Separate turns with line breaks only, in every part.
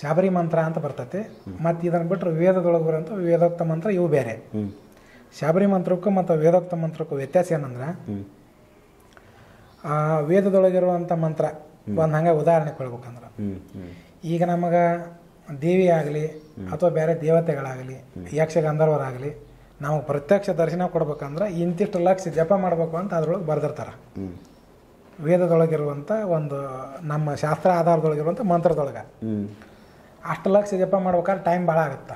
ಶಾಬರಿ ಮಂತ್ರ ಅಂತ ಬರ್ತೈತಿ. ಮತ್ತು ಇದನ್ನು ಬಿಟ್ಟರೆ ವೇದದೊಳಗೆ ಬರೋಂಥ ವೇದೋಕ್ತ ಮಂತ್ರ ಇವು ಬೇರೆ. ಶಾಬರಿ ಮಂತ್ರಕ್ಕೂ ಮತ್ತು ವೇದೋಕ್ತ ಮಂತ್ರಕ್ಕೂ ವ್ಯತ್ಯಾಸ ಏನಂದ್ರೆ, ವೇದದೊಳಗಿರುವಂಥ ಮಂತ್ರ ಒಂದು ಹಂಗೆ ಉದಾಹರಣೆ ಕೊಡ್ಬೇಕಂದ್ರೆ, ಈಗ ನಮಗೆ ದೇವಿ ಆಗಲಿ ಅಥವಾ ಬೇರೆ ದೇವತೆಗಳಾಗಲಿ ಯಕ್ಷ ಗಂಧರ್ವರಾಗಲಿ ನಮಗೆ ಪ್ರತ್ಯಕ್ಷ ದರ್ಶನ ಕೊಡ್ಬೇಕಂದ್ರೆ ಇಂತಿಷ್ಟು ಲಕ್ಷ ಜಪ ಮಾಡಬೇಕು ಅಂತ ಅದ್ರೊಳಗೆ ಬರೆದಿರ್ತಾರೆ. ವೇದದೊಳಗಿರುವಂಥ ಒಂದು ನಮ್ಮ ಶಾಸ್ತ್ರ ಆಧಾರದೊಳಗಿರುವಂಥ ಮಂತ್ರದೊಳಗೆ ಅಷ್ಟು ಲಕ್ಷ ಜಪ ಮಾಡ್ಬೇಕಾದ್ರೆ ಟೈಮ್ ಭಾಳ ಆಗುತ್ತೆ.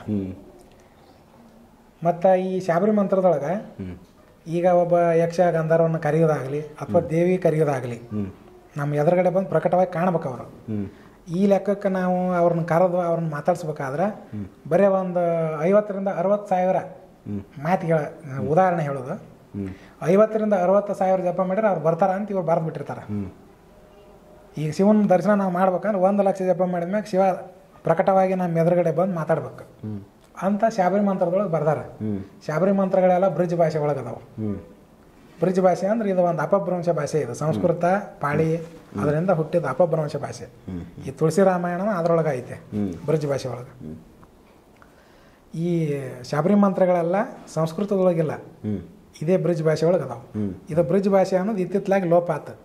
ಮತ್ತು ಈ ಶಾಬರಿ ಮಂತ್ರದೊಳಗೆ ಈಗ ಒಬ್ಬ ಯಕ್ಷ ಗಂಧರ್ವನ್ನ ಕರೆಯೋದಾಗಲಿ ಅಥವಾ ದೇವಿ ಕರೆಯೋದಾಗಲಿ ನಮ್ಮ ಎದುರುಗಡೆ ಬಂದು ಪ್ರಕಟವಾಗಿ ಕಾಣ್ಬೇಕು ಅವರು. ಈ ಲೆಕ್ಕಕ್ಕೆ ನಾವು ಅವ್ರನ್ನ ಕರೆದು ಅವ್ರನ್ನ ಮಾತಾಡ್ಸ್ಬೇಕಾದ್ರೆ ಬರೀ ಒಂದು 50,000 to 60,000 ಮಾತಿಗೆ ಉದಾಹರಣೆ ಹೇಳೋದು, 50,000 to 60,000 ಜಪ ಮಾಡಿದ್ರೆ ಅವ್ರು ಬರ್ತಾರ ಅಂತ ಇವ್ರು ಬರೆದು ಬಿಟ್ಟಿರ್ತಾರೆ. ಈಗ ಶಿವನ ದರ್ಶನ ನಾವು ಮಾಡ್ಬೇಕಂದ್ರೆ 1 ಲಕ್ಷ ಜಪ ಮಾಡಿದ್ಮ್ಯಾಗ ಶಿವ ಪ್ರಕಟವಾಗಿ ನಮ್ಮ ಎದುರುಗಡೆ ಬಂದು ಮಾತಾಡ್ಬೇಕು ಅಂತ ಶಾಬರಿ ಮಂತ್ರದೊಳಗೆ ಬರ್ದಾರ. ಶಾಬರಿ ಮಂತ್ರಗಳೆಲ್ಲ ಬ್ರಿಜ್ ಭಾಷೆ ಒಳಗೆ ಅದಾವೆ. ಬ್ರಿಜ್ ಭಾಷೆ ಅಂದ್ರೆ ಇದು ಒಂದು ಅಪಭ್ರಂಶ ಭಾಷೆ. ಇದು ಸಂಸ್ಕೃತ ಪಾಳಿ ಅದರಿಂದ ಹುಟ್ಟಿದ ಅಪಭ್ರಂಶ ಭಾಷೆ. ಈ ತುಳಸಿ ರಾಮಾಯಣ ಅದರೊಳಗೆ ಐತೆ ಬ್ರಿಜ್ ಭಾಷೆ ಒಳಗೆ. ಈ ಶಾಬರಿ ಮಂತ್ರಗಳೆಲ್ಲ ಸಂಸ್ಕೃತದೊಳಗಿಲ್ಲ, ಇದೇ ಬ್ರಿಜ್ ಭಾಷೆ ಒಳಗೆ ಅದಾವೆ. ಇದು ಬ್ರಿಜ್ ಭಾಷೆ ಅನ್ನೋದು ಇತ್ತಿತ್ತಲಾಗಿ ಲೋಪ ಆತು.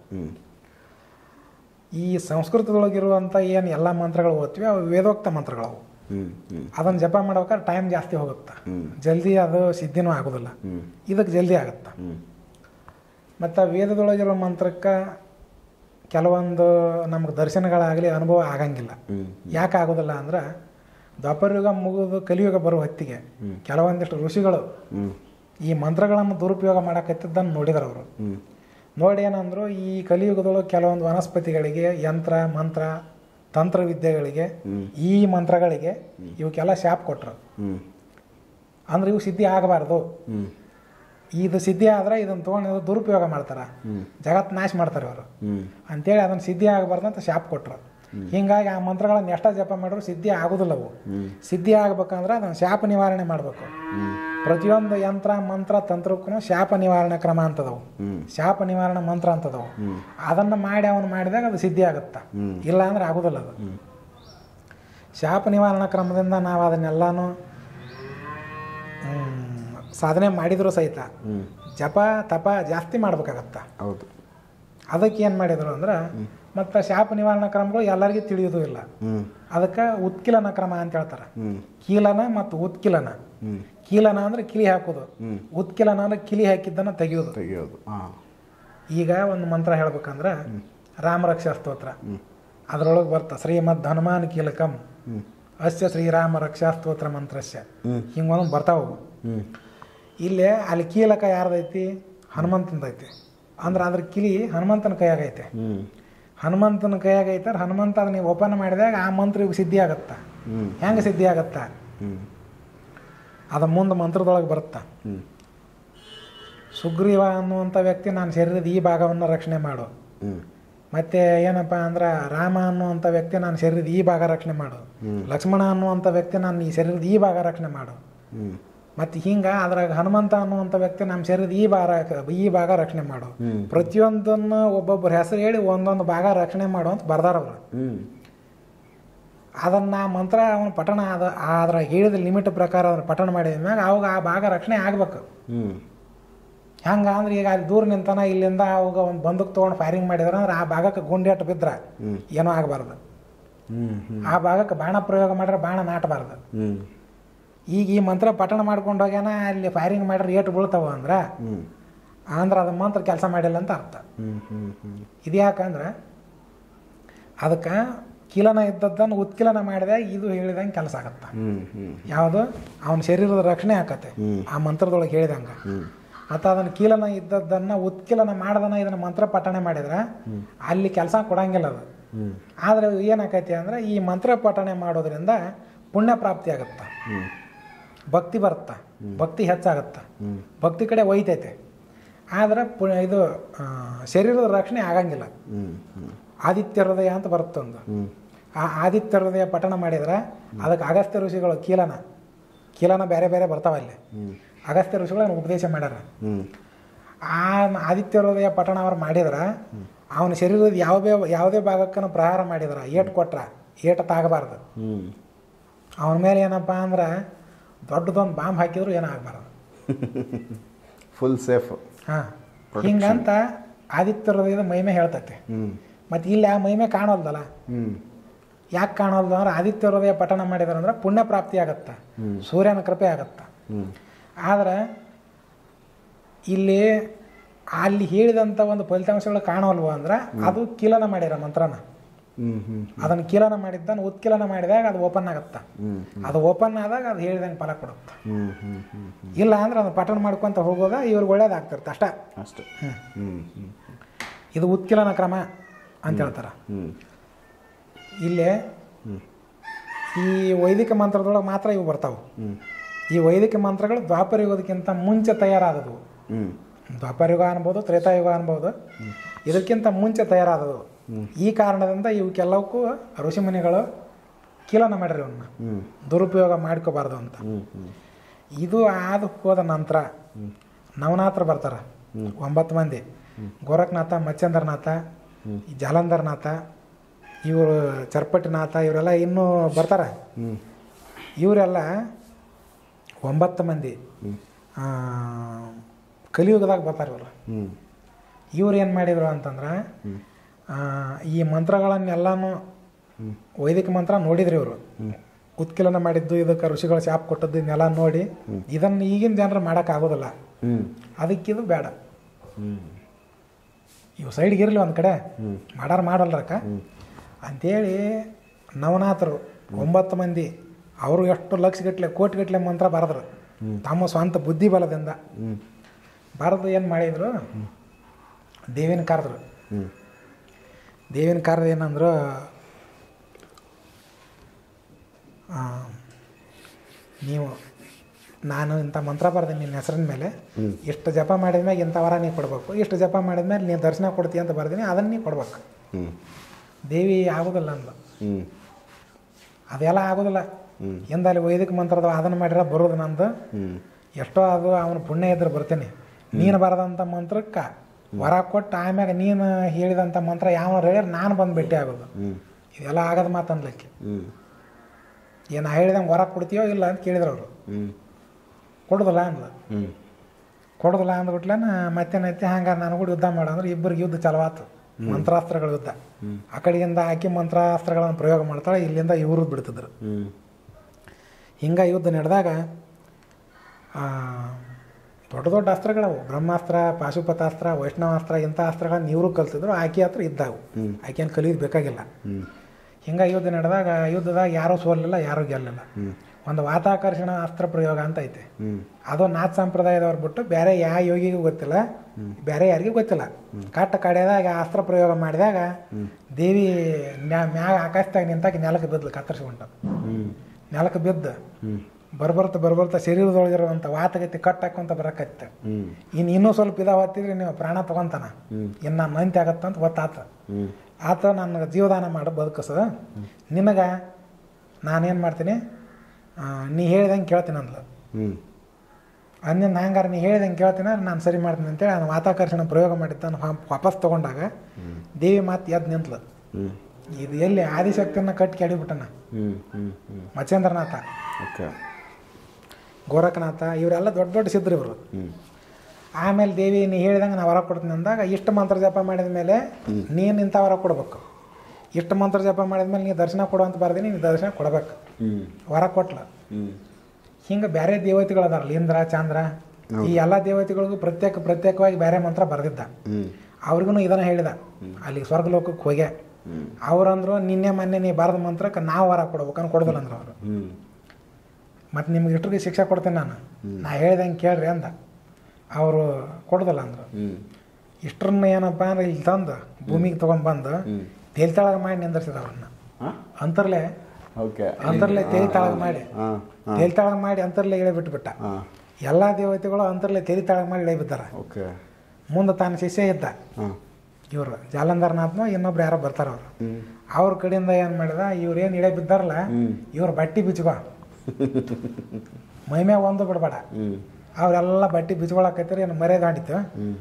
ಈ ಸಂಸ್ಕೃತದೊಳಗಿರುವಂಥ ಏನು ಎಲ್ಲ ಮಂತ್ರಗಳು ಓದ್ತೀವಿ ಅವು ವೇದೋಕ್ತ ಮಂತ್ರಗಳವು. ಅದನ್ನು ಜಪ ಮಾಡ್ಬೇಕಾದ್ರೆ ಟೈಮ್ ಜಾಸ್ತಿ ಹೋಗುತ್ತೆ, ಜಲ್ದಿ ಅದು ಸಿದ್ಧಿನೂ ಆಗೋದಿಲ್ಲ. ಇದಕ್ಕೆ ಜಲ್ದಿ ಆಗುತ್ತೆ. ಮತ್ತು ವೇದದೊಳಗಿರೋ ಮಂತ್ರಕ್ಕೆ ಕೆಲವೊಂದು ನಮ್ಗೆ ದರ್ಶನಗಳಾಗಲಿ ಅನುಭವ ಆಗಂಗಿಲ್ಲ. ಯಾಕೆ ಆಗೋದಿಲ್ಲ ಅಂದ್ರೆ, ದ್ವಾಪರಯುಗ ಮುಗಿದು ಕಲಿಯುಗ ಬರೋ ಹೊತ್ತಿಗೆ ಕೆಲವೊಂದಿಷ್ಟು ಋಷಿಗಳು ಈ ಮಂತ್ರಗಳನ್ನು ದುರುಪಯೋಗ ಮಾಡಕತ್ತಿದ್ದನ್ನು ನೋಡಿದ್ರು ಅವರು. ನೋಡಿ ಏನಂದ್ರು, ಈ ಕಲಿಯುಗದೊಳಗೆ ಕೆಲವೊಂದು ವನಸ್ಪತಿಗಳಿಗೆ, ಯಂತ್ರ ಮಂತ್ರ ತಂತ್ರವಿದ್ಯೆಗಳಿಗೆ, ಈ ಮಂತ್ರಗಳಿಗೆ ಇವಕ್ಕೆಲ್ಲ ಶಾಪ್ ಕೊಟ್ರು. ಅಂದ್ರೆ ಇವು ಸಿದ್ಧಿ ಆಗಬಾರ್ದು, ಇದು ಸಿದ್ಧಿ ಆದ್ರೆ ಇದನ್ನು ತೊಗೊಂಡು ದುರುಪಯೋಗ ಮಾಡ್ತಾರ, ಜಗತ್ ನಾಶ ಮಾಡ್ತಾರೆ ಅವರು ಅಂತೇಳಿ ಅದನ್ನು ಸಿದ್ಧಿ ಆಗಬಾರ್ದು ಅಂತ ಶಾಪ್ ಕೊಟ್ರು. ಹಿಂಗಾಗಿ ಆ ಮಂತ್ರಗಳನ್ನು ಎಷ್ಟ ಜಪ ಮಾಡಿದ್ರು ಸಿದ್ಧಿ ಆಗೋದಿಲ್ಲ. ಅವು ಸಿದ್ಧಿ ಆಗ್ಬೇಕಂದ್ರೆ ಅದನ್ನು ಶಾಪ ನಿವಾರಣೆ ಮಾಡಬೇಕು. ಪ್ರತಿಯೊಂದು ಯಂತ್ರ ಮಂತ್ರ ತಂತ್ರಕ್ಕೂ ಶಾಪ ನಿವಾರಣೆ ಕ್ರಮ ಅಂತದವು, ಶಾಪ ನಿವಾರಣೆ ಮಂತ್ರ ಅಂತದವು. ಅದನ್ನು ಮಾಡಿ ಅವನು ಮಾಡಿದಾಗ ಅದು ಸಿದ್ಧಿ ಆಗುತ್ತಾ, ಇಲ್ಲ ಅಂದ್ರೆ ಆಗೋದಿಲ್ಲ ಅದು. ಶಾಪ ನಿವಾರಣಾ ಕ್ರಮದಿಂದ ನಾವು ಅದನ್ನೆಲ್ಲಾನು ಸಾಧನೆ ಮಾಡಿದ್ರು ಸಹಿತ ಜಪ ತಪ ಜಾಸ್ತಿ ಮಾಡ್ಬೇಕಾಗತ್ತ. ಹೌದು. ಅದಕ್ಕೆ ಏನು ಮಾಡಿದ್ರು ಅಂದ್ರೆ, ಮತ್ತು ಶಾಪ ನಿವಾರಣಾ ಕ್ರಮಗಳು ಎಲ್ಲರಿಗೂ ತಿಳಿಯೋದು ಇಲ್ಲ. ಅದಕ್ಕೆ ಉತ್ಕಿಲನ ಕ್ರಮ ಅಂತ ಹೇಳ್ತಾರೆ. ಕೀಲನ ಮತ್ತು ಉತ್ಕಿಲನ. ಕೀಲನ ಅಂದ್ರೆ ಕಿಲಿ ಹಾಕೋದು, ಉತ್ಕಿಲನ ಅಂದ್ರೆ ಕಿಲಿ ಹಾಕಿದ್ದನ್ನು ತೆಗೆಯೋದು. ಈಗ ಒಂದು ಮಂತ್ರ ಹೇಳ್ಬೇಕಂದ್ರೆ ರಾಮರಕ್ಷಾ ಸ್ತೋತ್ರ ಅದ್ರೊಳಗೆ ಬರ್ತಾ ಶ್ರೀಮದ್ ಹನುಮಾನ್ ಕೀಲಕಂ ಅಸ್ಯ ಶ್ರೀರಾಮ ರಕ್ಷಾ ಸ್ತೋತ್ರ ಮಂತ್ರಸ್ಯ ಹಿಂಗೊಂದು ಬರ್ತಾವು. ಇಲ್ಲೇ ಅಲ್ಲಿ ಕೀಲಕ ಯಾರ್ದೈತಿ? ಹನುಮಂತಂದೈತಿ. ಅಂದ್ರೆ ಅದ್ರ ಕಿಲಿ ಹನುಮಂತನ ಕೈಯಾಗೈತೆ. ಹನುಮಂತನ ಕೈಯಾಗೈತೆ. ಹನುಮಂತ ಅದನ್ನ ನೀವು ಓಪನ್ ಮಾಡಿದಾಗ ಆ ಮಂತ್ರ ಇವಾಗ ಸಿದ್ಧಿ ಆಗತ್ತ. ಹೆಂಗೆ ಸಿದ್ಧಿ ಆಗತ್ತ? ಅದ ಮುಂದೆ ಮಂತ್ರದೊಳಗೆ ಬರುತ್ತಾ, ಸುಗ್ರೀವ ಅನ್ನುವಂಥ ವ್ಯಕ್ತಿ ನಾನು ಶರೀರದ ಈ ಭಾಗವನ್ನು ರಕ್ಷಣೆ ಮಾಡು. ಮತ್ತೆ ಏನಪ್ಪ ಅಂದ್ರೆ ರಾಮ ಅನ್ನುವಂಥ ವ್ಯಕ್ತಿ ನಾನು ಶರೀರದ ಈ ಭಾಗ ರಕ್ಷಣೆ ಮಾಡು. ಲಕ್ಷ್ಮಣ ಅನ್ನುವಂಥ ವ್ಯಕ್ತಿ ನಾನು ಈ ಶರೀರದ ಈ ಭಾಗ ರಕ್ಷಣೆ ಮಾಡು. ಮತ್ತು ಹಿಂಗೆ ಅದ್ರಾಗ ಹನುಮಂತ ಅನ್ನುವಂಥ ವ್ಯಕ್ತಿ ನಮ್ಮ ಶರೀರದ ಈ ಭಾಗ ರಕ್ಷಣೆ ಮಾಡು. ಪ್ರತಿಯೊಂದನ್ನು ಒಬ್ಬೊಬ್ಬರ ಹೆಸರು ಹೇಳಿ ಒಂದೊಂದು ಭಾಗ ರಕ್ಷಣೆ ಮಾಡು ಅಂತ ಬರ್ದಾರವ್ರು. ಅದನ್ನ ಮಂತ್ರ ಅವನು ಪಠಣ ಅದ್ರಾಗ ಹೇಳಿದ ಲಿಮಿಟ್ ಪ್ರಕಾರ ಅದನ್ನ ಪಠಣ ಮಾಡಿದ ಮ್ಯಾಗ ಅವಾಗ ಆ ಭಾಗ ರಕ್ಷಣೆ ಆಗ್ಬೇಕು. ಹೆಂಗ ಅಂದ್ರೆ ಈಗ ಅಲ್ಲಿ ದೂರ ನಿಂತಾನ, ಇಲ್ಲಿಂದ ಅವಾಗ ಒಂದು ಬಂದೂಕ್ ತೊಗೊಂಡು ಫೈರಿಂಗ್ ಮಾಡಿದ್ರ ಅಂದ್ರೆ ಆ ಭಾಗಕ್ಕೆ ಗುಂಡೇಟು ಬಿದ್ರ ಏನೂ ಆಗಬಾರ್ದು. ಆ ಭಾಗಕ್ಕೆ ಬಾಣ ಪ್ರಯೋಗ ಮಾಡಿದ್ರೆ ಬಾಣ ನಾಟಬಾರ್ದು. ಈಗ ಈ ಮಂತ್ರ ಪಠಣ ಮಾಡ್ಕೊಂಡು ಹೋಗ್ಯಾನ, ಅಲ್ಲಿ ಫೈರಿಂಗ್ ಮಾಡ್ರೆ ಏಟು ಬೀಳ್ತಾವ ಅಂದ್ರೆ ಅದು ಮಂತ್ರ ಕೆಲಸ ಮಾಡಿಲ್ಲ ಅಂತ ಅರ್ಥ. ಇದು ಯಾಕಂದ್ರೆ ಅದಕ್ಕೆ ಕಿಲನ ಇದ್ದದ್ದನ್ನು ಉತ್ಕಿಲನ ಮಾಡಿದಾಗ ಇದು ಹೇಳಿದಂಗೆ ಕೆಲಸ ಆಗತ್ತ. ಯಾವುದು? ಅವನ ಶರೀರದ ರಕ್ಷಣೆ ಆಕತ್ತೆ ಆ ಮಂತ್ರದೊಳಗೆ ಹೇಳಿದಂಗೆ. ಮತ್ತು ಅದನ್ನು ಕೀಲನ ಇದ್ದದ್ದನ್ನು ಉತ್ಕಿಲನ ಮಾಡ್ದನ ಇದನ್ನ ಮಂತ್ರ ಪಠಣೆ ಮಾಡಿದ್ರೆ ಅಲ್ಲಿ ಕೆಲಸ ಕೊಡಂಗಿಲ್ಲ ಅದು. ಆದರೆ ಏನಾಕೈತಿ ಅಂದ್ರೆ ಈ ಮಂತ್ರ ಪಠಣೆ ಮಾಡೋದ್ರಿಂದ ಪುಣ್ಯ ಪ್ರಾಪ್ತಿ ಆಗುತ್ತ, ಭಕ್ತಿ ಬರುತ್ತಾ, ಭಕ್ತಿ ಹೆಚ್ಚಾಗತ್ತ, ಭಕ್ತಿ ಕಡೆ ಒಯ್ತೈತೆ. ಆದ್ರೆ ಇದು ಶರೀರದ ರಕ್ಷಣೆ ಆಗಂಗಿಲ್ಲ. ಆದಿತ್ಯ ಹೃದಯ ಅಂತ ಬರುತ್ತೊಂದು. ಆ ಆದಿತ್ಯ ಹೃದಯ ಪಠಣ ಮಾಡಿದ್ರೆ ಅದಕ್ಕೆ ಅಗಸ್ತ್ಯ ಋಷಿಗಳು ಕೀಲನ ಬೇರೆ ಬೇರೆ ಬರ್ತಾವ. ಅಲ್ಲಿ ಅಗಸ್ತ್ಯ ಋಷಿಗಳು ಉಪದೇಶ ಮಾಡ್ಯಾರ. ಆ ಆದಿತ್ಯ ಹೃದಯ ಪಠಣ ಅವ್ರು ಮಾಡಿದ್ರೆ ಅವನ ಶರೀರದ ಯಾವುದೇ ಭಾಗಕ್ಕೂ ಪ್ರಹಾರ ಮಾಡಿದ್ರ, ಏಟು ಕೊಟ್ರ ಏಟ ತಾಗಬಾರ್ದು. ಅವನ ಮೇಲೆ ಏನಪ್ಪ ಅಂದ್ರೆ ದೊಡ್ಡದೊಂದು ಬಾಂಬ್ ಹಾಕಿದ್ರು ಏನೂ ಆಗಬಾರ್ದು.
Full safe.
ಹಾಂ, ಹಿಂಗಂತ ಆದಿತ್ಯ ಹೃದಯದ ಮಹಿಮೆ ಹೇಳ್ತೈತೆ. ಮತ್ತು ಇಲ್ಲಿ ಆ ಮಹಿಮೆ ಕಾಣೋಲ್ದಲ್ಲ. ಯಾಕೆ ಕಾಣೋಲ್ದು ಅಂದ್ರೆ ಆದಿತ್ಯ ಹೃದಯ ಪಠಣ ಮಾಡಿದಾರಂದ್ರೆ ಪುಣ್ಯ ಪ್ರಾಪ್ತಿ ಆಗತ್ತೆ, ಸೂರ್ಯನ ಕೃಪೆ ಆಗತ್ತೆ. ಆದರೆ ಇಲ್ಲಿ ಅಲ್ಲಿ ಹೇಳಿದಂಥ ಒಂದು ಫಲಿತಾಂಶಗಳು ಕಾಣೋಲ್ವ ಅಂದ್ರೆ ಅದು ಕೀಲನ ಮಾಡ್ಯಾರ ಮಂತ್ರನ. ಅದನ್ನು ಕೀಲನ ಮಾಡಿದ್ದಾನೆ, ಉತ್ಕೀಲನ ಮಾಡಿದಾಗ ಅದು ಓಪನ್ ಆಗುತ್ತೆ. ಅದು ಓಪನ್ ಆದಾಗ ಅದು ಹೇಳಿದಂಗೆ ಫಲ ಕೊಡುತ್ತೆ. ಇಲ್ಲ ಅಂದ್ರೆ ಅದನ್ನು ಪಠಣ ಮಾಡ್ಕೊತ ಹೋಗೋದ ಇವ್ರಿಗೆ ಒಳ್ಳೇದಾಗ್ತಿರ್ತ ಅಷ್ಟೇ. ಇದು ಉತ್ಕೀಲನ ಕ್ರಮ ಅಂತ ಹೇಳ್ತಾರೆ. ಇಲ್ಲೇ ಈ ವೈದಿಕ ಮಂತ್ರದೊಳಗೆ ಮಾತ್ರ ಇವು ಬರ್ತಾವೆ. ಈ ವೈದಿಕ ಮಂತ್ರಗಳು ದ್ವಾಪರ ಯುಗದಕ್ಕಿಂತ ಮುಂಚೆ ತಯಾರಾದವು. ದ್ವಾಪರ ಯುಗ ಅನ್ಬೋದು, ತ್ರೇತಾಯುಗ ಅನ್ಬೋದು, ಇದಕ್ಕಿಂತ ಮುಂಚೆ ತಯಾರಾದವು. ಈ ಕಾರಣದಿಂದ ಇವಕ್ಕೆಲ್ಲವಕ್ಕೂ ಋಷಿಮುನಿಗಳು ಕೀಲನ ಮಾಡ್ರಿ ಅವನ್ನ, ದುರುಪಯೋಗ ಮಾಡ್ಕೋಬಾರ್ದು ಅಂತ. ಇದು ಆದ ಹೋದ ನಂತರ ನವನಾಥರು ಬರ್ತಾರೆ 9 ಮಂದಿ. ಗೋರಖನಾಥ, ಮತ್ಸ್ಯೇಂದ್ರನಾಥ, ಜಾಲಂಧರನಾಥ, ಇವರು ಚರ್ಪಟಿನಾಥ, ಇವರೆಲ್ಲ ಇನ್ನೂ ಬರ್ತಾರೆ. ಇವರೆಲ್ಲ 9 ಮಂದಿ ಕಲಿಯುಗದಾಗ ಬರ್ತಾರೆ. ಇವ್ರು ಏನು ಮಾಡಿದರು ಅಂತಂದ್ರೆ ಈ ಮಂತ್ರಗಳನ್ನೆಲ್ಲನೂ ವೈದಿಕ ಮಂತ್ರ ನೋಡಿದ್ರಿ ಇವರು. ಉತ್ಕೀಲನ ಮಾಡಿದ್ದು, ಇದಕ್ಕೆ ಋಷಿಗಳು ಶಾಪ್ ಕೊಟ್ಟದ್ದು ಇದನ್ನೆಲ್ಲ ನೋಡಿ ಇದನ್ನು ಈಗಿನ ಜನರು ಮಾಡೋಕ್ಕಾಗೋದಿಲ್ಲ, ಅದಕ್ಕಿದು ಬೇಡ, ಇವು ಸೈಡ್ಗೆ ಇರಲಿ ಒಂದು ಕಡೆ ಮಾಡಲ್ರಕ್ಕ ಅಂಥೇಳಿ ನವನಾಥರು 9 ಮಂದಿ ಅವರು ಎಷ್ಟು ಲಕ್ಷಗಟ್ಟಲೆ ಕೋಟಿಗಟ್ಟಲೆ ಮಂತ್ರ ಬರೆದ್ರು ತಮ್ಮ ಸ್ವಂತ ಬುದ್ಧಿ ಬಲದಿಂದ. ಬರೆದು ಏನು ಮಾಡಿದರು, ದೇವಿನ ಕರೆದ್ರು. ದೇವಿನ ಕರೆದು ಏನಂದ್ರು, ನೀವು ನಾನು ಇಂಥ ಮಂತ್ರ ಬರ್ತೀನಿ ನಿನ್ನ ಹೆಸರಿನ ಮೇಲೆ, ಇಷ್ಟು ಜಪ ಮಾಡಿದ್ಮ್ಯಾಗ ಇಂಥ ವರ ನೀ ಕೊಡ್ಬೇಕು, ಇಷ್ಟು ಜಪ ಮಾಡಿದ್ಮೇಲೆ ನೀನು ದರ್ಶನ ಕೊಡ್ತೀಯ ಅಂತ ಬರ್ತೀನಿ, ಅದನ್ನು ನೀ ಕೊಡ್ಬೇಕು. ದೇವಿ ಆಗೋದಿಲ್ಲ ಅಂದ್ಲು. ಅದೆಲ್ಲ ಆಗೋದಿಲ್ಲ, ಎಂದಲ್ಲಿ ವೈದಿಕ ಮಂತ್ರದ ಅದನ್ನು ಮಾಡಿರ ಬರೋದು ನಂದು, ಎಷ್ಟೋ ಅದು ಅವನ ಪುಣ್ಯ ಇದ್ರೆ ಬರ್ತೀನಿ. ನೀನು ಬರದಂಥ ಮಂತ್ರಕ್ಕೆ ವರ ಕೊಟ್ಟು ಆಮ್ಯಾಗ ನೀನು ಹೇಳಿದಂಥ ಮಂತ್ರ ಯಾವ ಹೇಳಿದ್ರೆ ನಾನು ಬಂದು ಭೇಟಿ ಆಗೋದು, ಇದೆಲ್ಲ ಆಗೋದು ಮಾತನ್ಲಿಕ್ಕೆ. ಏನು ಹೇಳಿದಂಗೆ ವರ ಕೊಡ್ತೀಯೋ ಇಲ್ಲ ಅಂತ ಕೇಳಿದ್ರು ಅವರು. ಕೊಡೋದಿಲ್ಲ ಅಂದ್ಬಿಟ್ಲೆ ಮತ್ತೆ ಹಂಗಾರೆ ನಾನು ಕೂಡ ಯುದ್ಧ ಮಾಡಂದ್ರೆ ಇಬ್ಬರಿಗೆ ಯುದ್ಧ ಚಲವಾತು, ಮಂತ್ರಾಸ್ತ್ರಗಳ ಯುದ್ಧ. ಆ ಕಡೆಯಿಂದ ಆಕಿ ಮಂತ್ರಾಸ್ತ್ರಗಳನ್ನು ಪ್ರಯೋಗ ಮಾಡ್ತಾಳೆ, ಇಲ್ಲಿಂದ ಇವರು ಬಿಡ್ತಿದ್ರು. ಹಿಂಗೆ ಯುದ್ಧ ನಡೆದಾಗ ದೊಡ್ಡ ದೊಡ್ಡ ಅಸ್ತ್ರಗಳವು, ಬ್ರಹ್ಮಾಸ್ತ್ರ, ಪಾಶುಪತಾಸ್ತ್ರ, ವೈಷ್ಣವಾಸ್ತ್ರ, ಇಂಥ ಅಸ್ತ್ರಗಳನ್ನ ಇವರು ಕಲ್ತಿದ್ರು. ಆಕೆ ಹತ್ರ ಇದ್ದಾವು, ಆಕೆಯನ್ನು ಕಲಿಯೋದು ಬೇಕಾಗಿಲ್ಲ. ಹಿಂಗೆ ಯುದ್ಧ ನಡೆದಾಗ ಯುದ್ಧದಾಗ ಯಾರೂ ಸೋಲಿಲ್ಲ, ಯಾರೂ ಗೆಲ್ಲಿಲ್ಲ. ಒಂದು ವಾತಾಕರ್ಷಣ ಅಸ್ತ್ರ ಪ್ರಯೋಗ ಅಂತ ಐತೆ, ಅದು ನಾಥ ಸಂಪ್ರದಾಯದವ್ರು ಬಿಟ್ಟು ಬೇರೆ ಯಾವ ಯೋಗಿಗೂ ಗೊತ್ತಿಲ್ಲ, ಬೇರೆ ಯಾರಿಗೂ ಗೊತ್ತಿಲ್ಲ. ಕಾಟ ಕಾಡ್ಯದಾಗ ಅಸ್ತ್ರ ಪ್ರಯೋಗ ಮಾಡಿದಾಗ ದೇವಿ ಮ್ಯಾಗ ಆಕಾಶದಾಗ ನಿಂತಾಗ ನೆಲಕ್ಕೆ ಬಿದ್ದು ಕತ್ತರಿಸ್ಕೊಂಡ. ನೆಲಕ್ಕೆ ಬಿದ್ದು ಬರ್ಬರ್ತಾ ಶರೀರದೊಳಗಿರುವಂಥ ವಾತಗತಿ ಕಟ್ ಹಾಕೊಂತ ಬರಕತ್ತ. ಇನ್ನೂ ಸ್ವಲ್ಪ ಹೊತ್ತಿದ್ರೆ ನೀವು ಪ್ರಾಣ ತಗೊಂತಾನ, ಇನ್ನು ಮಂತಿ ಆಗತ್ತಂತ ಗೊತ್ತಾತ. ಆತ ನನಗೆ ಜೀವದಾನ ಮಾಡಿ ಬದುಕಸ, ನಿನಗೆ ನಾನೇನು ಮಾಡ್ತೀನಿ, ನೀ ಹೇಳ್ದಂಗೆ ಕೇಳ್ತೀನಿ ಅಂದ್ಲು. ಅಂದಿನ ಹಂಗಾರೆ ನೀ ಹೇಳ್ದಂಗೆ ಕೇಳ್ತೀನಿ ನಾನು ಸರಿ ಮಾಡ್ತೀನಿ ಅಂತೇಳಿ ನಾನು ವಾತಾಕರ್ಷಣ ಪ್ರಯೋಗ ಮಾಡಿದ್ದಾನು ವಾಪಸ್ ತೊಗೊಂಡಾಗ ದೇವಿ ಮಾತು ಎದ್ದು ನಿಂತ್ಲು. ಇದು ಎಲ್ಲಿ ಆದಿಶಕ್ತಿಯನ್ನು ಕಟ್ಟಿ ಕೆಡಿಬಿಟ್ಟನ ಮತ್ಸ್ಯೇಂದ್ರನಾಥ, ಗೋರಖನಾಥ, ಇವರೆಲ್ಲ ದೊಡ್ಡ ದೊಡ್ಡ ಸಿದ್ಧರು ಇವರು. ಆಮೇಲೆ ದೇವಿ ನೀ ಹೇಳಿದಂಗೆ ನಾನು ವರ ಕೊಡ್ತೀನಿ ಅಂದಾಗ ಇಷ್ಟು ಮಂತ್ರ ಜಪ ಮಾಡಿದ ಮೇಲೆ ನೀನು ಇಂಥ ವರ ಕೊಡ್ಬೇಕು, ಇಷ್ಟು ಮಂತ್ರ ಜಪ ಮಾಡಿದ್ಮೇಲೆ ನೀ ದರ್ಶನ ಕೊಡುವಂತ ಬರ್ದೀನಿ, ನೀನು ದರ್ಶನ ಕೊಡ್ಬೇಕು, ವರ ಕೊಟ್ಲ. ಹಿಂಗೆ ಬೇರೆ ದೇವತೆಗಳು ಅದಾರಲ್ಲ, ಇಂದ್ರ, ಚಂದ್ರ, ಈ ಎಲ್ಲ ದೇವತೆಗಳಿಗೂ ಪ್ರತ್ಯೇಕವಾಗಿ ಬೇರೆ ಮಂತ್ರ ಬರೆದಿದ್ದ. ಅವ್ರಿಗೂ ಇದನ್ನು ಹೇಳಿದ, ಅಲ್ಲಿ ಸ್ವರ್ಗಲೋಕಕ್ಕೆ ಹೋಗ್ಯ. ಅವ್ರಂದ್ರು ನಿನ್ನೆ ಮೊನ್ನೆ ನೀ ಬರೆದ ಮಂತ್ರಕ್ಕೆ ನಾವು ವರ ಕೊಡ್ಬೇಕಂತ ಕೊಡೋದಿಲ್ಲ ಅಂದ್ರೆ ಅವರು. ಮತ್ತು ನಿಮ್ಗೆ ಇಷ್ಟರಿಗೆ ಶಿಕ್ಷೆ ಕೊಡ್ತೇನೆ ನಾನು, ನಾ ಹೇಳ್ದಂಗೆ ಕೇಳ್ರಿ ಅಂದ. ಅವರು ಕೊಡೋದಿಲ್ಲ ಅಂದರು. ಇಷ್ಟರನ್ನ ಏನಪ್ಪ ಅಂದ್ರೆ ಇಲ್ಲಿ ತಂದು ಭೂಮಿಗೆ ತೊಗೊಂಡ್ಬಂದು ತೇಲ್ತಾಳಗ ಮಾಡಿ ನಿಂದಿರ್ಸಿದ ಅವ್ರನ್ನ. ಅಂತರ್ಲೆ ತೇಲಿತಾಳಗ ಮಾಡಿ ಅಂತರ್ಲೆ ಇಳೆ ಬಿಟ್ಟುಬಿಟ್ಟ. ಎಲ್ಲ ದೇವತೆಗಳು ಅಂತರ್ಲೆ ತೇಲಿತಾಳಗ ಮಾಡಿ ಇಳೆ ಬಿದ್ದಾರ. ಮುಂದೆ ತಾನು ಶಿಷ್ಯ ಇದ್ದ, ಇವರು ಜಾಲಂಧರನಾಥ್ನು ಇನ್ನೊಬ್ರು ಯಾರೋ ಬರ್ತಾರ ಅವರು. ಅವ್ರ ಕಡೆಯಿಂದ ಏನು ಮಾಡಿದ, ಇವ್ರು ಏನು ಇಳೆ ಬಿದ್ದಾರಲ್ಲ ಇವ್ರು ಬಟ್ಟೆ ಬಿಚ್ಕೋ, ಮೈಮ್ಯಾಗ ಒಂದು ಬಿಡಬೇಡ. ಅವರೆಲ್ಲ ಬಟ್ಟೆ ಬಿಚ್ಕೊಳಕತ್ತೀರಿ, ಏನು ಮರ್ಯಾದೆ ಆಡಿತು.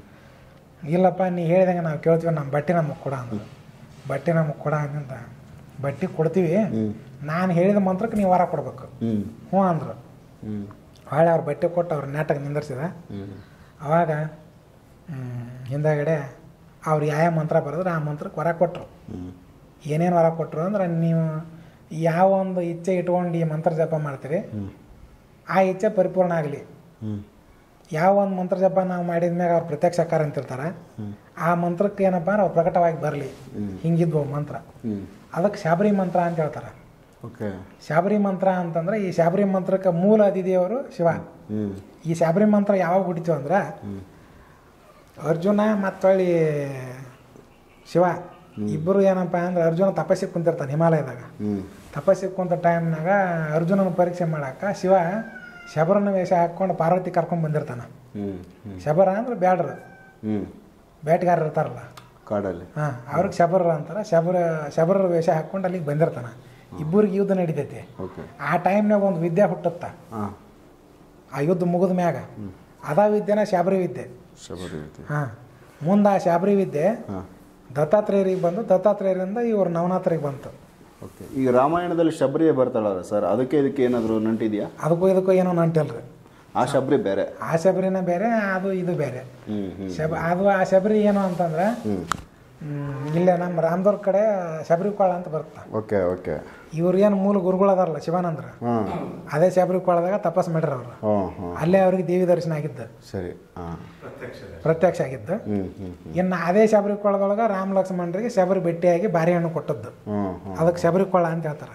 ಇಲ್ಲಪ್ಪ ನೀ ಹೇಳ್ದಂಗೆ ನಾವು ಕೇಳ್ತೀವಿ, ನಮ್ಮ ಬಟ್ಟೆ ನಮಗೆ ಕೊಡ ಅಂದ್ರು. ಬಟ್ಟೆ ನಮಗೆ ಕೊಡ ಅಂತ ಬಟ್ಟೆ ಕೊಡ್ತೀವಿ, ನಾನು ಹೇಳಿದ ಮಂತ್ರಕ್ಕೆ ನೀವು ವರ ಕೊಡ್ಬೇಕು. ಹ್ಞೂ ಅಂದರು. ಹೊಳ್ಳಿ ಅವ್ರು ಬಟ್ಟೆ ಕೊಟ್ಟು ಅವ್ರು ನಾಟಕ ನಿಂದಿರ್ಸಿದ. ಅವಾಗ ಹಿಂದಗಡೆ ಅವ್ರು ಯಾವ ಮಂತ್ರ ಬರೆದ್ರೆ ಆ ಮಂತ್ರಕ್ಕೆ ವರ ಕೊಟ್ಟರು. ಏನೇನು ವರ ಕೊಟ್ಟರು ಅಂದ್ರೆ, ನೀವು ಯಾವ ಒಂದು ಇಚ್ಛೆ ಇಟ್ಕೊಂಡು ಈ ಮಂತ್ರ ಜಪ ಮಾಡ್ತೀರಿ ಆ ಇಚ್ಛೆ ಪರಿಪೂರ್ಣ ಆಗಲಿ. ಯಾವ ಒಂದು ಮಂತ್ರ ಜಪ ನಾವು ಮಾಡಿದ ಮ್ಯಾಗ ಅವ್ರು ಪ್ರತ್ಯಕ್ಷಕಾರ ಅಂತಿರ್ತಾರೆ, ಆ ಮಂತ್ರಕ್ಕೆ ಏನಪ್ಪ ಅಂದ್ರೆ ಅವ್ರು ಪ್ರಕಟವಾಗಿ ಬರಲಿ. ಹಿಂಗಿದ್ವು ಮಂತ್ರ. ಅದಕ್ಕೆ ಶಾಬರಿ ಮಂತ್ರ ಅಂತ ಹೇಳ್ತಾರೆ. ಶಾಬರಿ ಮಂತ್ರ ಅಂತಂದ್ರೆ, ಈ ಶಾಬರಿ ಮಂತ್ರಕ್ಕೆ ಮೂಲ ಅತಿಥಿಯವರು ಶಿವ. ಈ ಶಾಬರಿ ಮಂತ್ರ ಯಾವಾಗ ಹುಟ್ಟಿತು ಅಂದ್ರೆ, ಅರ್ಜುನ ಮತ್ತೊಳ್ಳಿ ಶಿವ ಇಬ್ಬರು ಏನಪ್ಪ ಅಂದ್ರೆ, ಅರ್ಜುನ ತಪಸ್ಸಿಗೆ ಕುಂತಿರ್ತಾನೆ ಹಿಮಾಲಯದಾಗ. ತಪಸ್ಸಿಗೆ ಕುಂತ ಟೈಮ್ನಾಗ ಅರ್ಜುನನ ಪರೀಕ್ಷೆ ಮಾಡಾಕ ಶಿವ ಶಬರನ ವೇಷ ಹಾಕ್ಕೊಂಡು ಪಾರ್ವತಿ ಕರ್ಕೊಂಡು ಬಂದಿರ್ತಾನೆ. ಶಬರ ಅಂದ್ರೆ ಬ್ಯಾಡ್ರು, ಬೇಟೆಗಾರರು ಇರ್ತಾರಲ್ಲ
ಕಾಡಲ್ಲಿ,
ಹಾಂ, ಅವ್ರಿಗೆ ಶಬರ ಅಂತಾರೆ. ಶಬರ ವೇಷ ಹಾಕ್ಕೊಂಡು ಅಲ್ಲಿಗೆ ಬಂದಿರ್ತಾನೆ. ಇಬ್ಬರಿಗೆ ಯುದ್ಧ ನಡೀತೈತಿ. ಆ ಟೈಮ್ನಾಗ ಒಂದು ವಿದ್ಯೆ ಹುಟ್ಟುತ್ತ. ಆ ಯುದ್ಧ ಮುಗಿದ ಮ್ಯಾಗ ಅದ ವಿದ್ಯೆನ ಶಾಬರಿ ವಿದ್ಯೆ. ಹಾಂ, ಮುಂದೆ ಆ ಶಾಬರಿ ವಿದ್ಯೆ ದತ್ತಾತ್ರೇಯರಿಗೆ ಬಂದು, ದತ್ತಾತ್ರೇಯರಿಂದ ಇವರು ನವನಾಥರಿಗೆ ಬಂತು.
ಈಗ ರಾಮಾಯಣದಲ್ಲಿ ಶಬರಿಯೇ ಬರ್ತಾಳಲ್ಲ ಸರ್, ಅದಕ್ಕೆ ಇದಕ್ಕೆ ಏನಾದರೂ ನಂಟಿದೆಯಾ?
ಅದಕ್ಕೂ ಇದಕ್ಕೂ ಏನೋ ನಂಟಿಲ್ರಿ.
ಆ ಶಬರಿ ಬೇರೆ,
ಆ ಶಬರಿನ ಬೇರೆ, ಅದು ಇದು ಬೇರೆ. ಅದು ಆ ಶಬರಿ ಏನು ಅಂತಂದ್ರೆ, ಇಲ್ಲೇ ನಮ್ಮ ರಾಮದವ್ರ ಕಡೆ ಶಬರಿ ಕೊಳ ಅಂತ ಬರುತ್ತೆ.
Okay okay.
ಇವ್ರು ಏನು ಮೂಲ ಗುರುಗಳು ಅದಾರಲ್ಲ ಶಿವಾನಂದ್ರ, ಅದೇ ಶಬರಿ ಕೊಳದಾಗ ತಪಸ್ ಮಾಡ್ಯಾರ ಅವರು. ಅಲ್ಲೇ ಅವ್ರಿಗೆ ದೇವಿ ದರ್ಶನ ಆಗಿದ್ದು.
ಸರಿ,
ಪ್ರತ್ಯಕ್ಷ ಆಗಿದ್ದು. ಇನ್ನು ಅದೇ ಶಬರಿ ಕೊಳದೊಳಗೆ ರಾಮ ಲಕ್ಷ್ಮಣರಿಗೆ ಶಬರಿ ಭೇಟಿಯಾಗಿ ಬಾರಿ ಹಣ್ಣು ಕೊಟ್ಟದ್ದು. ಅದಕ್ಕೆ ಶಬರಿ ಕೊಳ ಅಂತ ಹೇಳ್ತಾರೆ.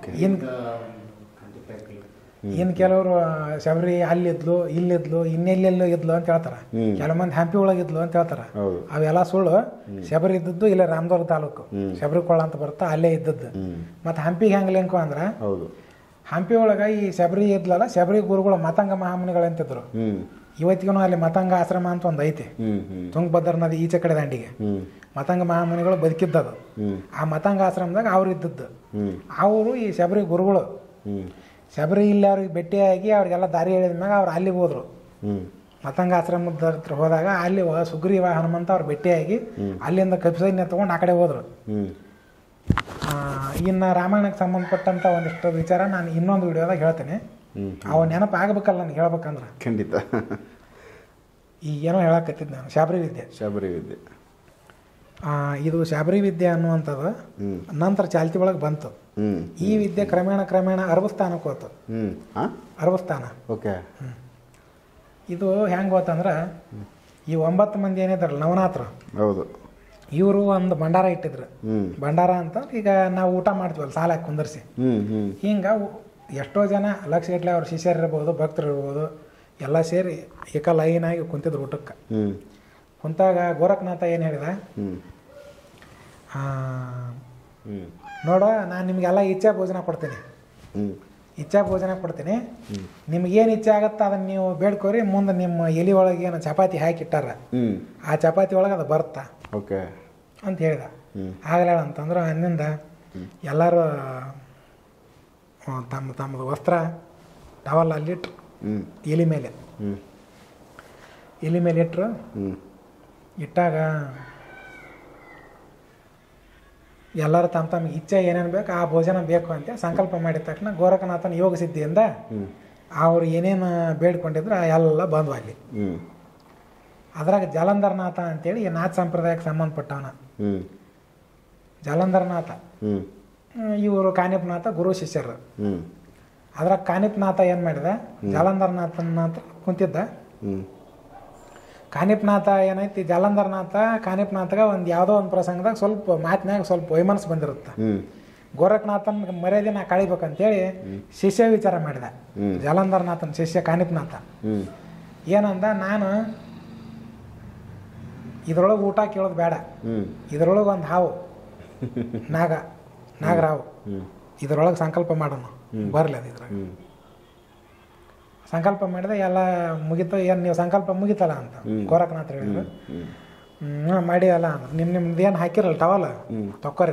ಇನ್ನು ಕೆಲವರು ಶಬರಿ ಅಲ್ಲಿದ್ಲು, ಇಲ್ಲಿದ್ಲು, ಇನ್ನೆಲ್ಲೆಲ್ಲೋ ಇದ್ಲು ಅಂತ ಹೇಳ್ತಾರೆ. ಕೆಲವು ಮಂದಿ ಹಂಪಿ ಒಳಗಿದ್ಲು ಅಂತ ಹೇಳ್ತಾರೆ. ಅವೆಲ್ಲ ಸುಳ್ಳು. ಶಬರಿ ಇದ್ದದ್ದು ಇಲ್ಲೇ ರಾಮದುರ್ಗ ತಾಲೂಕು ಶಬರಿ ಕೊಳ ಅಂತ ಬರುತ್ತೆ, ಅಲ್ಲೇ ಇದ್ದದ್ದು. ಮತ್ತು ಹಂಪಿಗೆ ಹೆಂಗೆ ಲಿಂಕು ಅಂದ್ರೆ, ಹಂಪಿ ಒಳಗೆ ಈ ಶಬರಿ ಇದ್ಲಲ್ಲ, ಶಬರಿ ಗುರುಗಳು ಮತಂಗ ಮಹಾಮುನಿಗಳಂತಿದ್ರು. ಇವತ್ತಿಗೂ ಅಲ್ಲಿ ಮತಂಗ ಆಶ್ರಮ ಅಂತ ಒಂದು ಐತಿ, ತುಂಗಭದ್ರಾ ನದಿ ಈಚೆ ಕಡೆ ದಂಡಿಗೆ. ಮತಂಗ ಮಹಾಮುನಿಗಳು ಬದುಕಿದ್ದದು. ಆ ಮತಂಗ ಆಶ್ರಮದಾಗ ಅವ್ರು ಇದ್ದದ್ದು. ಅವರು ಈ ಶಬರಿ ಗುರುಗಳು. ಶಬರಿ ಇಲ್ಲಿ ಅವ್ರಿಗೆ ಭೇಟಿಯಾಗಿ ಅವ್ರಿಗೆಲ್ಲ ದಾರಿ ಹೇಳಿದ ಮ್ಯಾಗ ಅವ್ರು ಅಲ್ಲಿಗೆ ಹೋದ್ರು. ಮತಂಗ ಆಶ್ರಮದ ಹತ್ರ ಹೋದಾಗ ಅಲ್ಲಿ ಸುಗ್ರೀವ ಹನುಮಂತ ಅವ್ರು ಭೇಟಿಯಾಗಿ ಅಲ್ಲಿಂದ ಕಪಿಸೈನ್ಯ ತೊಗೊಂಡು ಆ ಕಡೆ ಹೋದ್ರು. ಇನ್ನು ರಾಮಾಯಣಕ್ಕೆ ಸಂಬಂಧಪಟ್ಟಂಥ ಒಂದಿಷ್ಟು ವಿಚಾರ ನಾನು ಇನ್ನೊಂದು ವಿಡಿಯೋದಾಗ ಹೇಳ್ತೇನೆ. ಅವ ನೆನಪು ಆಗ್ಬೇಕಲ್ಲ ನನಗೆ ಹೇಳ್ಬೇಕಂದ್ರೆ.
ಖಂಡಿತ.
ಈಗ ಏನೋ ಹೇಳಕತ್ತಿದ್ದು ನಾನು, ಶಾಬರಿ ವಿದ್ಯೆ. ಇದು ಶಾಬರಿ ವಿದ್ಯೆ ಅನ್ನುವಂಥದ್ದು ನಂತರ ಚಾಲ್ತಿ ಒಳಗೆ ಬಂತು. ಈ ವಿದ್ಯೆ ಕ್ರಮೇಣ ಅರವಸ್ಥಾನಕ್ಕೆ ಹೋತು. ಅರವಸ್ಥಾನ. ಇದು ಹೆಂಗೆ ಹೋತಂದ್ರೆ, ಈ 9 ಮಂದಿ ಏನಿದ್ರಲ್ಲ ನವನಾಥರು, ಇವರು ಒಂದು ಭಂಡಾರ ಇಟ್ಟಿದ್ರು. ಭಂಡಾರ ಅಂತ ಈಗ ನಾವು ಊಟ ಮಾಡ್ತೀವಲ್ಲ ಸಾಲ ಹಾಕಿ ಕುಂದರ್ಸಿ, ಹಿಂಗೆ ಎಷ್ಟೋ ಜನ ಲಕ್ಷಗಟ್ಟಲೆ ಅವ್ರ ಶಿಷ್ಯರಿರ್ಬೋದು, ಭಕ್ತರು ಇರ್ಬೋದು, ಎಲ್ಲ ಸೇರಿ ಏಕ ಲೈನಾಗಿ ಕುಂತಿದ್ರು ಊಟಕ್ಕೆ. ಕುಂತಾಗ ಗೋರಖನಾಥ ಏನು ಹೇಳಿದ, ನೋಡು ನಾನು ನಿಮಗೆಲ್ಲ ಇಚ್ಛಾ ಭೋಜನ ಕೊಡ್ತೀನಿ, ಇಚ್ಛಾ ಭೋಜನ ಕೊಡ್ತೀನಿ. ನಿಮ್ಗೇನು ಇಚ್ಛೆ ಆಗತ್ತ ಅದನ್ನು ನೀವು ಬೇಡ್ಕೋರಿ. ಮುಂದೆ ನಿಮ್ಮ ಎಲೆ ಒಳಗೆ ಏನು ಚಪಾತಿ ಹಾಕಿಟ್ಟಾರ, ಆ ಚಪಾತಿ ಒಳಗೆ ಅದು ಬರುತ್ತಾ ಅಂತ ಹೇಳಿದ. ಆಗಲ್ಲ ಅಂತಂದ್ರೆ ಅನ್ನಿಂದ ಎಲ್ಲರೂ ತಮ್ಮದು ವಸ್ತ್ರ ಟವಲ್ ಅಲ್ಲಿಟ್ರು, ಎಲೆ ಮೇಲೆ ಇಟ್ಟರು. ಇಟ್ಟಾಗ ಎಲ್ಲರೂ ತಮ್ಮ ಇಚ್ಛೆ ಏನೇನು ಬೇಕು ಆ ಭೋಜನ ಬೇಕು ಅಂತ ಸಂಕಲ್ಪ ಮಾಡಿದ ತಕ್ಷಣ ಗೋರಖನಾಥನ ಯೋಗ ಸಿದ್ಧಿಯಿಂದ ಅವ್ರು ಏನೇನು ಬೇಡ್ಕೊಂಡಿದ್ರು ಎಲ್ಲ ಬಂದ್ವು ಅಲ್ಲಿ. ಅದ್ರಾಗ ಜಲಂಧರನಾಥ ಅಂತೇಳಿ ನಾಥ ಸಂಪ್ರದಾಯಕ್ಕೆ ಸಂಬಂಧಪಟ್ಟವನ. ಜಲಂಧರನಾಥ ಇವರು ಕಾನಿಪನಾಥ ಗುರು ಶಿಷ್ಯರು. ಅದ್ರಾಗ ಕಾನಿಪನಾಥ ಏನು ಮಾಡಿದ, ಜಲಂಧರನಾಥನ ಕುಂತಿದ್ದ. ಕಾನಿಪನಾಥ ಏನೈತಿ, ಜಲಂಧರನಾಥ ಕಾನಿಪನಾಥಗ ಒಂದು ಯಾವುದೋ ಒಂದು ಪ್ರಸಂಗದಾಗ ಸ್ವಲ್ಪ ಮಾತಿನಾಗ ಸ್ವಲ್ಪ ವೈಮನಸ್ಸು ಬಂದಿರುತ್ತೆ. ಗೋರಖನಾಥನ ಮರ್ಯಾದೆ ನಾ ಕಳಿಬೇಕಂತೇಳಿ ಶಿಷ್ಯ ವಿಚಾರ ಮಾಡಿದ. ಜಲಂಧರನಾಥನ ಶಿಷ್ಯ ಕಾನಿಪನಾಥ ಏನಂದ, ನಾನು ಇದ್ರೊಳಗೆ ಊಟ ಕೇಳೋದು ಬೇಡ, ಇದ್ರೊಳಗೆ ಒಂದು ಹಾವು ನಾಗರಾವು, ಇದ್ರೊಳಗೆ ಸಂಕಲ್ಪ ಮಾಡೋಣ ಬರಲಿ. ಅದು ಇದ್ರಾಗ ಸಂಕಲ್ಪ ಮಾಡಿದೆ, ಎಲ್ಲ ಮುಗಿತು. ಏನು ನೀವು ಸಂಕಲ್ಪ ಮುಗಿತಲ್ಲ ಅಂತ ಗೋರಖನಾಥ ಹೇಳಿದ್ರು. ಮಾಡಿ ಅಲ್ಲ ಅಂದ್ರೆ ನಿಮ್ದು ಏನು ಹಾಕಿರಲ್ಲ ಟವಲ್ ತಕ್ಕೊರಿ.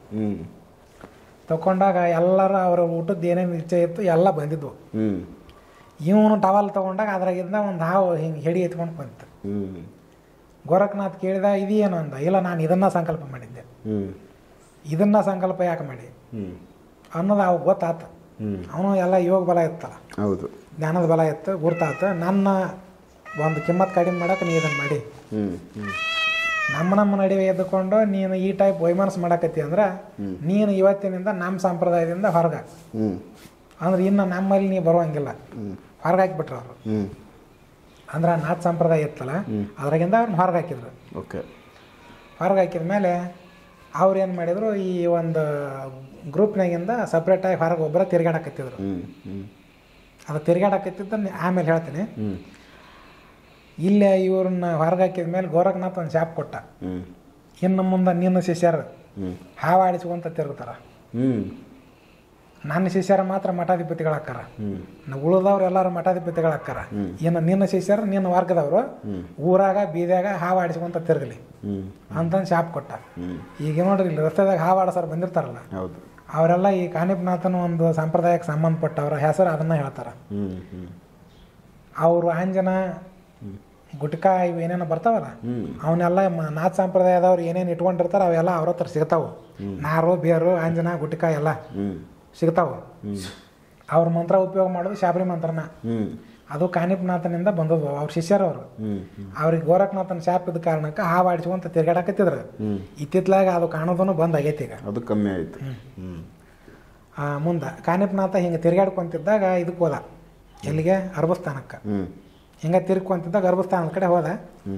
ತಗೊಂಡಾಗ ಎಲ್ಲರೂ ಅವ್ರ ಊಟದ್ದು ಏನೇನು ಇಚ್ಛೆ ಇತ್ತು ಎಲ್ಲ ಬಂದಿದ್ವು. ಇವನು ಟವಲ್ ತೊಗೊಂಡಾಗ ಅದ್ರಾಗಿಂದ ಒಂದು ಹಾವು ಹಿಂಗೆ ಹೆಡಿ ಎತ್ಕೊಂಡು ಬಂತು. ಗೋರಖನಾಥ್ ಕೇಳಿದ, ಇದೇನು ಅಂದ. ಇಲ್ಲ, ನಾನು ಇದನ್ನ ಸಂಕಲ್ಪ ಮಾಡಿದ್ದೆ. ಇದನ್ನ ಸಂಕಲ್ಪ ಯಾಕೆ ಮಾಡಿ
ಹ್ಞೂ
ಅನ್ನೋದು ಅವಾಗ ಗೊತ್ತಾತ.
ಹ್ಞೂ
ಅವನು ಎಲ್ಲ ಯೋಗ ಬಲ ಇತ್ತಲ್ಲ,
ಹೌದು,
ಜ್ಞಾನದ ಬಲ ಇತ್ತು, ಗುರ್ತಾತ. ನನ್ನ ಒಂದು ಕಿಮ್ಮತ್ತು ಕಡಿಮೆ ಮಾಡೋಕೆ ನೀ ಇದನ್ನು ಮಾಡಿ,
ಹ್ಞೂ ಹ್ಞೂ
ನಮ್ಮ ನಡುವೆ ಎದ್ದುಕೊಂಡು ನೀನು ಈ ಟೈಪ್ ವೈಮನಸ್ ಮಾಡಕತ್ತಿ ಅಂದ್ರೆ ನೀನು ಇವತ್ತಿನಿಂದ ನಮ್ಮ ಸಂಪ್ರದಾಯದಿಂದ ಹೊರಗೆ,
ಹ್ಞೂ
ಅಂದ್ರೆ ಇನ್ನು ನಮ್ಮಲ್ಲಿ ನೀ ಬರುವಂಗಿಲ್ಲ,
ಹ್ಞೂ
ಹೊರಗೆ ಹಾಕಿಬಿಟ್ರು ಅವರು.
ಹ್ಞೂ
ಅಂದ್ರೆ ನಾಥ ಸಂಪ್ರದಾಯ ಇತ್ತಲ್ಲ, ಅದ್ರಾಗಿಂದ ಅವ್ರನ್ನ ಹೊರಗೆ ಹಾಕಿದ್ರು.
ಓಕೆ.
ಹೊರಗೆ ಹಾಕಿದ ಮೇಲೆ ಅವ್ರು ಏನು ಮಾಡಿದರು, ಈ ಒಂದು ಗ್ರೂಪ್ನಾಗಿಂದ ಸಪ್ರೇಟಾಗಿ ಹೊರಗೆ ಒಬ್ಬರ ತಿರ್ಗಾಡಕತ್ತಿದ್ರು.
ಹ್ಞೂ ಹ್ಞೂ
ಅದು ತಿರ್ಗಾಡಕತ್ತಿದ್ದ ಆಮೇಲೆ ಹೇಳ್ತೀನಿ.
ಹ್ಞೂ
ಇಲ್ಲೇ ಇವ್ರನ್ನ ಹೊರಗೆ ಹಾಕಿದ ಮೇಲೆ ಗೋರಖನಾಥ್ ಒಂದು ಶಾಪ್ ಕೊಟ್ಟ,
ಹ್ಞೂ
ಇನ್ನು ಮುಂದೆ ನಿನ್ನ ಶಿಷ್ಯರು
ಹ್ಞೂ
ಹಾವಾಡಿಸ್ಕೊಂತ ತಿರುಗ್ತಾರೆ,
ಹ್ಞೂ
ನನ್ನ ಶಿಷ್ಯರ ಮಾತ್ರ ಮಠಾಧಿಪತಿಗಳಾಕ್ಕಾರ,
ಹ್ಞೂ
ಉಳಿದವ್ರು ಎಲ್ಲರೂ ಮಠಾಧಿಪತಿಗಳಾಕ್ಕಾರ. ಇನ್ನು ನಿನ್ನ ಶಿಷ್ಯರು ನಿನ್ನ ವರ್ಗದವರು ಊರಾಗ ಬೀದ್ಯಾಗ ಹಾವಾಡಿಸ್ಕೊಂತ ತಿರುಗಲಿ
ಹ್ಞೂ
ಅಂತಂದು ಶಾಪ್ ಕೊಟ್ಟ.
ಹ್ಞೂ
ಈಗ ನೋಡ್ರಿ ಇಲ್ಲಿ ರಸ್ತೆದಾಗ ಹಾವಾಡಿಸೋರು ಬಂದಿರ್ತಾರಲ್ಲ,
ಹೌದು,
ಅವರೆಲ್ಲ ಈ ಕಾನಿಪನಾಥನ ಒಂದು ಸಂಪ್ರದಾಯಕ್ಕೆ ಸಂಬಂಧಪಟ್ಟವ್ರ ಹೆಸರು ಅದನ್ನ ಹೇಳ್ತಾರೆ.
ಹ್ಞೂ ಹ್ಞೂ
ಅವರು ಆಂಜನ ಗುಟ್ಕಾ ಇವು ಏನೇನೋ ಬರ್ತಾವಲ್ಲ,
ಹ್ಞೂ
ಅವನ್ನೆಲ್ಲ ನಾಥ ಸಂಪ್ರದಾಯದವ್ರು ಏನೇನು ಇಟ್ಕೊಂಡಿರ್ತಾರೆ ಅವೆಲ್ಲ ಅವ್ರ ಹತ್ರ ಸಿಗ್ತಾವೆ. ನಾರು ಬೇರು ಆಂಜನ ಗುಟ್ಕಾ ಎಲ್ಲ
ಹ್ಞೂ
ಸಿಗ್ತಾವೆ. ಅವ್ರ ಮಂತ್ರ ಉಪಯೋಗ ಮಾಡೋದು ಶಾಬರಿ ಮಂತ್ರನ.
ಹ್ಞೂ
ಅದು ಕಾನಿಪನಾಥನಿಂದ ಬಂದದ್ದು, ಅವ್ರ ಶಿಷ್ಯರವರು.
ಹ್ಞೂ
ಅವ್ರಿಗೆ ಗೋರಖನಾಥನ ಶಾಪ್ ಇದ್ದ ಕಾರಣಕ್ಕೆ ಹಾವಾಡಿಸ್ಕೊಂತ ತಿರ್ಗಾಡಕತ್ತಿದ್ರು. ಇತ್ತಿತ್ಲಾಗ ಅದು ಕಾಣೋದನ್ನು ಬಂದ್ ಆಗೈತಿ. ಈಗ
ಅದು ಕಮ್ಮಿ ಆಯಿತು. ಹ್ಞೂ
ಮುಂದೆ ಕಾನಿಪನಾಥ ಹಿಂಗೆ ತಿರ್ಗಾಡ್ಕೊಂತಿದ್ದಾಗ ಇದಕ್ಕೆ ಹೋದ, ಎಲ್ಲಿಗೆ ಅರ್ಬಸ್ಥಾನಕ್ಕೆ.
ಹ್ಞೂ
ಹಿಂಗೆ ತಿರ್ಕೊಂತಿದ್ದಾಗ ಗರ್ಭಸ್ಥಾನದ ಕಡೆ ಹೋದ.